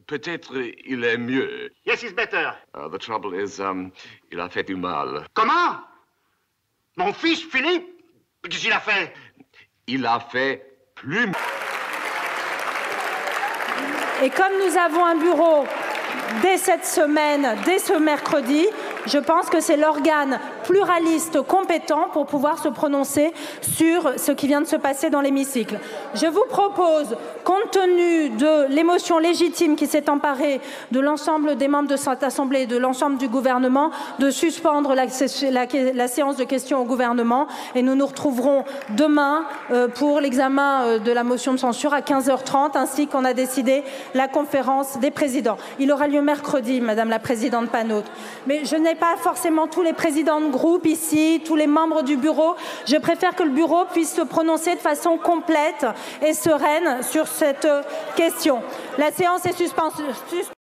Peut-être il est mieux. Yes, it's better. The trouble is, il a fait du mal. Comment? Mon fils, Philippe? Qu'est-ce qu'il a fait? Il a fait plus mal. Et comme nous avons un bureau dès cette semaine, dès ce mercredi, je pense que c'est l'organe pluraliste compétent pour pouvoir se prononcer sur ce qui vient de se passer dans l'hémicycle. Je vous propose, compte tenu de l'émotion légitime qui s'est emparée de l'ensemble des membres de cette Assemblée et de l'ensemble du gouvernement, de suspendre la séance de questions au gouvernement et nous nous retrouverons demain pour l'examen de la motion de censure à 15h30 ainsi qu'on a décidé la conférence des présidents. Il aura lieu mercredi, Madame la Présidente Panot. Mais je n'ai pas forcément tous les présidents de groupe ici, tous les membres du bureau. Je préfère que le bureau puisse se prononcer de façon complète et sereine sur cette question. La séance est suspendue.